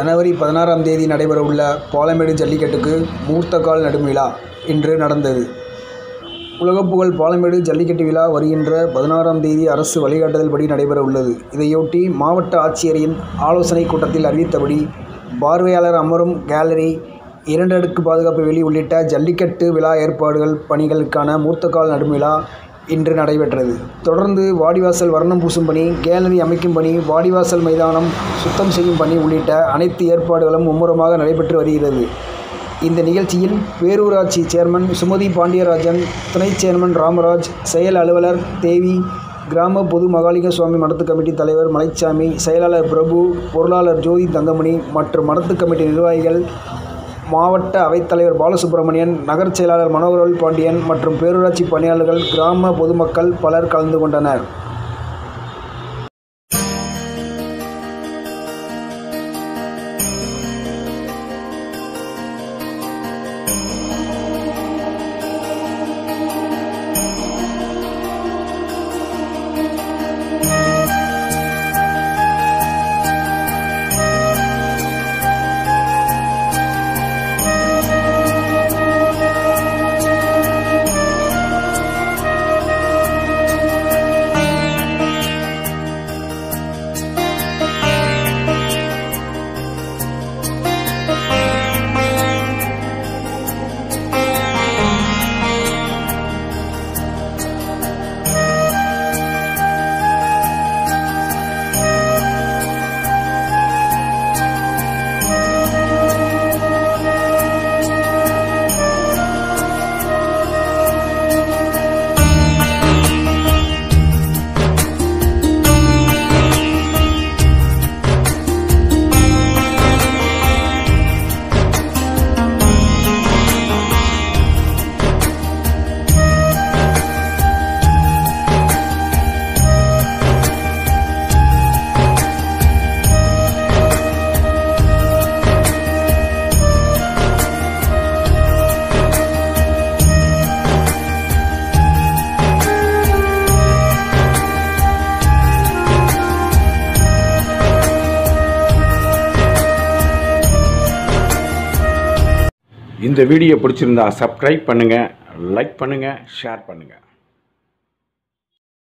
ஜனவரி 16ஆம் தேதி நடைபெறவுள்ள பாலமேடு ஜல்லிக்கட்டுக்கு மூர்த்த கால் நடும் விழா இன்று நடந்தது. உலகப்புகழ் பாலமேடு ஜல்லிக்கட்டு விழா வருகின்ற 16ஆம் தேதி அரசு வழிகாட்டுதல்படி நடைபெற உள்ளது. இதையொட்டி மாவட்ட ஆட்சியரின் ஆலோசனை கூட்டத்தில் அறிவித்தபடி பார்வையாளர் அமரும் கேலரி, 2 அடுக்கு பாதுகாப்பு வேலி உள்ளிட்ட ஜல்லிக்கட்டு விழா ஏற்பாடுகள் பணிகளுக்கான மூர்த்த கால் நடும் விழா இன்று நடைபெற்றது. தொடர்ந்து வாடிவாசல் வர்ணம் பூசும் பணி, கேலரி அமைக்கும் பணி, வாடிவாசல் மைதானம் சுத்தம் செய்யும் பணி உள்ளிட்ட அனைத்து ஏற்பாடுகளும் மும்முரமாக நடைபெற்று வருகிறது. இந்த நிகழ்ச்சியில் பேரூராட்சி சேர்மன் சுமதி பாண்டியராஜன், துணை சேர்மன் ராமராஜ், செயல் அலுவலர் தேவி, கிராம பொது மகாலிங்க சுவாமி மடத்து கமிட்டி தலைவர் மலைச்சாமி, செயலாளர் பிரபு, பொருளாளர் ஜோதி தங்கமணி மற்றும் மடத்து கமிட்டி நிர்வாகிகள், மாவட்ட அவைத்தலைவர் பாலசுப்ரமணியன், நகர செயலாளர் மனோகரவேல் பாண்டியன் மற்றும் பேரூராட்சி பணியாளர்கள், கிராம பொதுமக்கள் பலர் கலந்து கொண்டனர். இந்த வீடியோ பிடிச்சிருந்தா சப்ஸ்கிரைப் பண்ணுங்கள், லைக் பண்ணுங்கள், ஷேர் பண்ணுங்கள்.